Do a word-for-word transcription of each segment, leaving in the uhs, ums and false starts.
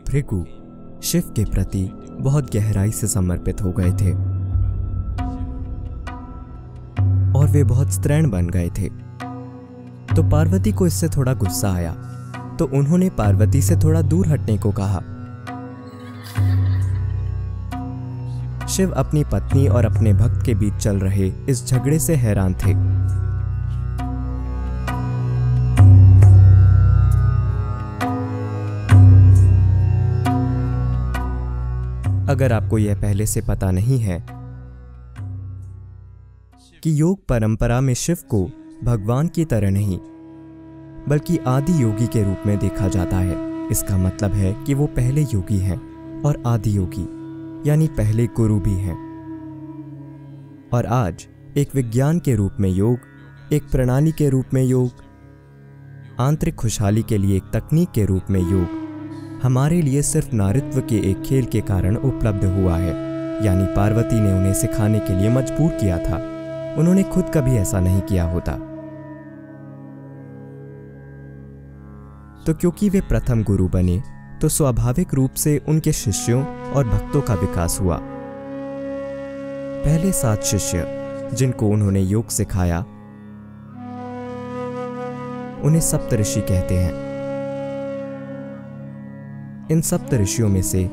भृगु शिव के प्रति बहुत गहराई से समर्पित हो गए थे और वे बहुत स्त्रैण बन गए थे। तो पार्वती को इससे थोड़ा गुस्सा आया, तो उन्होंने पार्वती से थोड़ा दूर हटने को कहा। शिव अपनी पत्नी और अपने भक्त के बीच चल रहे इस झगड़े से हैरान थे। अगर आपको यह पहले से पता नहीं है कि योग परंपरा में शिव को भगवान की तरह नहीं बल्कि आदि योगी के रूप में देखा जाता है, इसका मतलब है कि वो पहले योगी हैं और आदि योगी यानी पहले गुरु भी हैं। और आज एक विज्ञान के रूप में योग, एक प्रणाली के रूप में योग, आंतरिक खुशहाली के लिए एक तकनीक के रूप में योग हमारे लिए सिर्फ नारीत्व के एक खेल के कारण उपलब्ध हुआ है। यानी पार्वती ने उन्हें सिखाने के लिए मजबूर किया था, उन्होंने खुद कभी ऐसा नहीं किया होता। तो क्योंकि वे प्रथम गुरु बने तो स्वाभाविक रूप से उनके शिष्यों और भक्तों का विकास हुआ। पहले सात शिष्य जिनको उन्होंने योग सिखाया उन्हें सप्तऋषि कहते हैं। इन सप्तऋषियों में से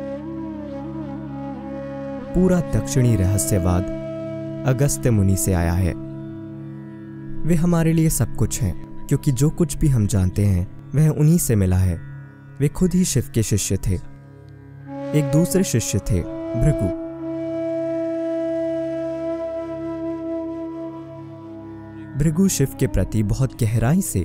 पूरा दक्षिणी रहस्यवाद अगस्त्य मुनि से आया है। वे हमारे लिए सब कुछ हैं, क्योंकि जो कुछ भी हम जानते हैं वह उन्हीं से मिला है। वे खुद ही शिव के शिष्य थे। एक दूसरे शिष्य थे भृगु। भृगु शिव के प्रति बहुत गहराई से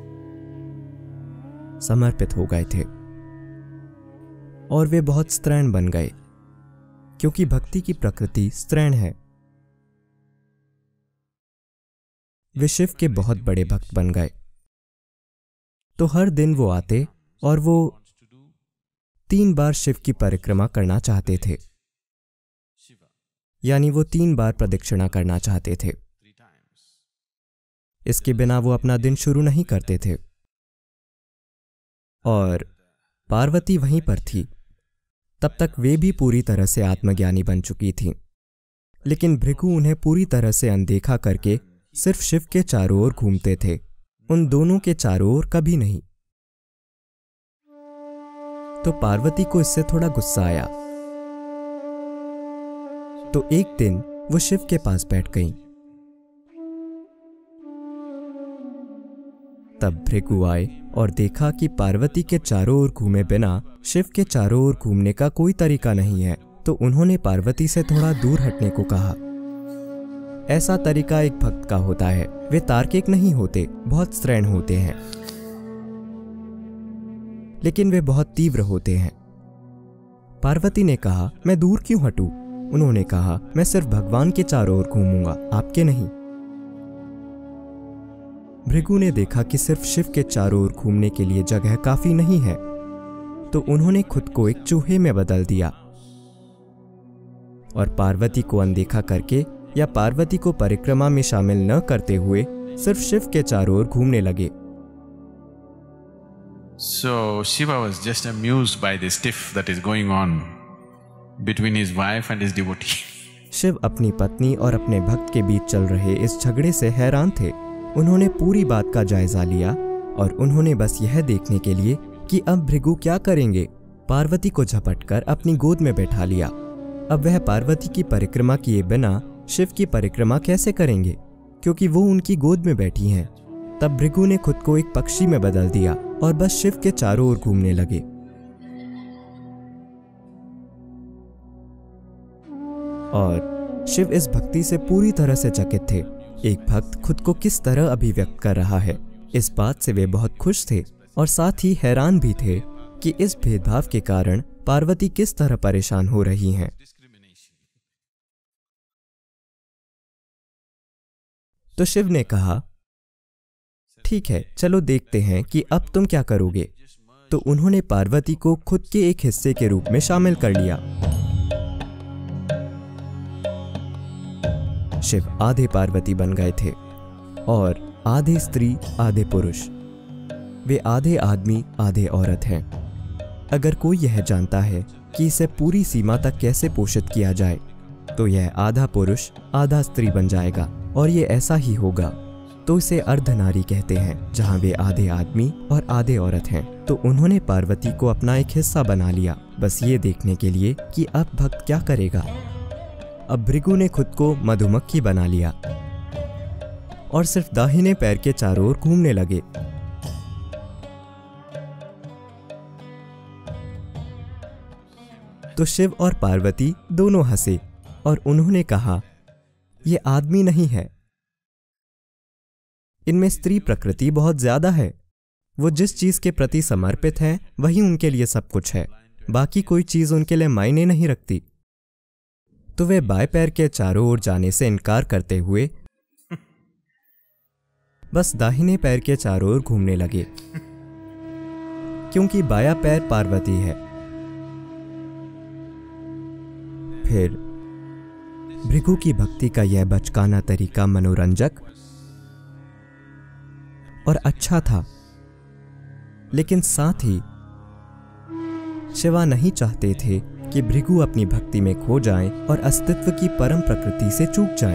समर्पित हो गए थे और वे बहुत स्त्रैण बन गए, क्योंकि भक्ति की प्रकृति स्त्रैण है। वे शिव के बहुत बड़े भक्त बन गए। तो हर दिन वो आते और वो तीन बार शिव की परिक्रमा करना चाहते थे, यानी वो तीन बार प्रदक्षिणा करना चाहते थे। इसके बिना वो अपना दिन शुरू नहीं करते थे। और पार्वती वहीं पर थी। तब तक वे भी पूरी तरह से आत्मज्ञानी बन चुकी थीं। लेकिन भृगु उन्हें पूरी तरह से अनदेखा करके सिर्फ शिव के चारों ओर घूमते थे, उन दोनों के चारों ओर कभी नहीं। तो पार्वती को इससे थोड़ा गुस्सा आया। तो एक दिन वो शिव के पास बैठ गईं। तब भृगु आए और देखा कि पार्वती के चारों ओर घूमे बिना शिव के चारों ओर घूमने का कोई तरीका नहीं है। तो उन्होंने पार्वती से थोड़ा दूर हटने को कहा। ऐसा तरीका एक भक्त का होता है। वे तार्किक नहीं होते, बहुत स्त्रैण होते हैं, लेकिन वे बहुत तीव्र होते हैं। पार्वती ने कहा, मैं दूर क्यों हटूं? उन्होंने कहा, मैं सिर्फ भगवान के चारों ओर घूमूंगा, आपके नहीं। भृगु ने देखा कि सिर्फ शिव के चारों ओर घूमने के लिए जगह काफी नहीं है, तो उन्होंने खुद को एक चूहे में बदल दिया और पार्वती को अनदेखा करके या पार्वती को परिक्रमा में शामिल न करते हुए सिर्फ शिव के चारों ओर घूमने लगे। So Shiva was just amused by this tiff that is going on between his wife and his devotee. Shiv अपनी पत्नी और अपने भक्त के बीच चल रहे इस झगड़े से हैरान थे। उन्होंने पूरी बात का जायजा लिया और उन्होंने बस यह देखने के लिए कि अब भृगु क्या करेंगे, पार्वती को झपटकर अपनी गोद में बैठा लिया। अब वह पार्वती की परिक्रमा किए बिना शिव की परिक्रमा कैसे करेंगे, क्योंकि वो उनकी गोद में बैठी हैं। तब भृगु ने खुद को एक पक्षी में बदल दिया और बस शिव के चारों ओर घूमने लगे। और शिव इस भक्ति से पूरी तरह से चकित थे। एक भक्त खुद को किस तरह अभिव्यक्त कर रहा है, इस बात से वे बहुत खुश थे और साथ ही हैरान भी थे कि इस भेदभाव के कारण पार्वती किस तरह परेशान हो रही हैं। तो शिव ने कहा, ठीक है, चलो देखते हैं कि अब तुम क्या करोगे। तो उन्होंने पार्वती को खुद के एक हिस्से के रूप में शामिल कर लिया। शिव आधे पार्वती बन गए थे और आधे स्त्री आधे पुरुष। वे आधे आदमी आधे औरत हैं। अगर कोई यह जानता है कि इसे पूरी सीमा तक कैसे पोषित किया जाए, तो यह आधा पुरुष आधा स्त्री बन जाएगा, और ये ऐसा ही होगा। तो इसे अर्धनारी कहते हैं, जहाँ वे आधे आदमी और आधे औरत हैं। तो उन्होंने पार्वती को अपना एक हिस्सा बना लिया, बस ये देखने के लिए कि अब भक्त क्या करेगा। अब भृगु ने खुद को मधुमक्खी बना लिया और सिर्फ दाहिने पैर के चारों ओर घूमने लगे। तो शिव और पार्वती दोनों हंसे और उन्होंने कहा, ये आदमी नहीं है, इनमें स्त्री प्रकृति बहुत ज्यादा है। वो जिस चीज के प्रति समर्पित हैं, वही उनके लिए सब कुछ है, बाकी कोई चीज उनके लिए मायने नहीं रखती। तो वे बाएं पैर के चारों ओर जाने से इनकार करते हुए बस दाहिने पैर के चारों ओर घूमने लगे, क्योंकि बायां पैर पार्वती है। फिर भृगु की भक्ति का यह बचकाना तरीका मनोरंजक और अच्छा था, लेकिन साथ ही शिवा नहीं चाहते थे कि भृगु अपनी भक्ति में खो जाएं और अस्तित्व की परम प्रकृति से चूक जाएं।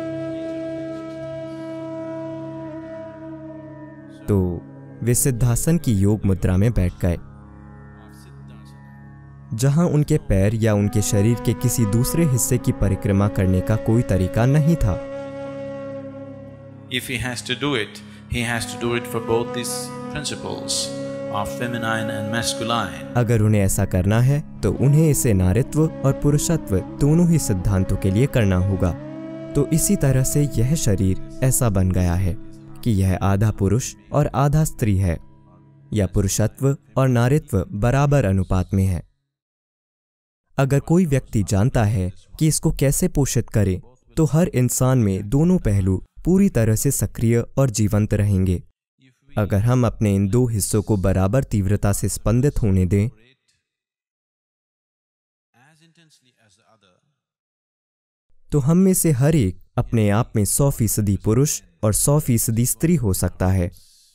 तो वे सिद्धासन की योग मुद्रा में बैठ गए, जहां उनके पैर या उनके शरीर के किसी दूसरे हिस्से की परिक्रमा करने का कोई तरीका नहीं था। If he has to do it, he has to do it for both these principles of feminine and masculine. अगर उन्हें ऐसा करना है तो उन्हें इसे नारित्व और पुरुषत्व दोनों ही सिद्धांतों के लिए करना होगा। तो इसी तरह से यह शरीर ऐसा बन गया है कि यह आधा पुरुष और आधा स्त्री है, या पुरुषत्व और नारित्व बराबर अनुपात में है। अगर कोई व्यक्ति जानता है कि इसको कैसे पोषित करे, तो हर इंसान में दोनों पहलू पूरी तरह से सक्रिय और जीवंत रहेंगे। अगर हम अपने इन दो हिस्सों को बराबर तीव्रता से स्पंदित होने दें, तो हम में से हर एक अपने आप में सौ फीसदी पुरुष और सौ फीसदी स्त्री हो सकता है।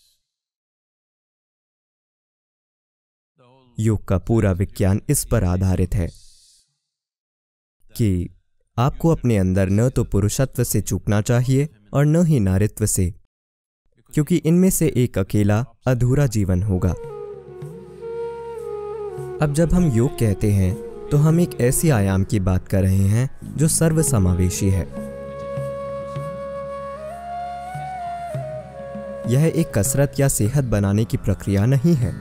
योग का पूरा विज्ञान इस पर आधारित है कि आपको अपने अंदर न तो पुरुषत्व से चूकना चाहिए और न ही नारित्व से, क्योंकि इनमें से एक अकेला अधूरा जीवन होगा। अब जब हम योग कहते हैं तो हम एक ऐसी आयाम की बात कर रहे हैं जो सर्वसमावेशी है। यह एक कसरत या सेहत बनाने की प्रक्रिया नहीं है।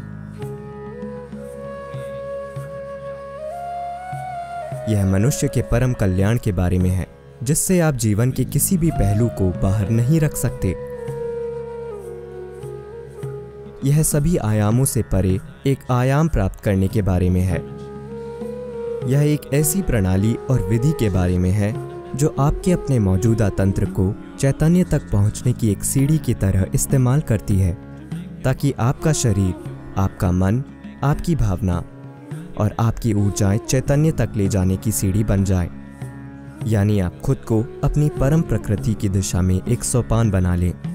यह मनुष्य के परम कल्याण के बारे में है, जिससे आप जीवन के किसी भी पहलू को बाहर नहीं रख सकते। यह सभी आयामों से परे एक आयाम प्राप्त करने के बारे में है। यह एक ऐसी प्रणाली और विधि के बारे में है जो आपके अपने मौजूदा तंत्र को चैतन्य तक पहुंचने की एक सीढ़ी की तरह इस्तेमाल करती है, ताकि आपका शरीर, आपका मन, आपकी भावना और आपकी ऊर्जाएं चैतन्य तक ले जाने की सीढ़ी बन जाए। यानी आप खुद को अपनी परम प्रकृति की दिशा में एक सोपान बना लें।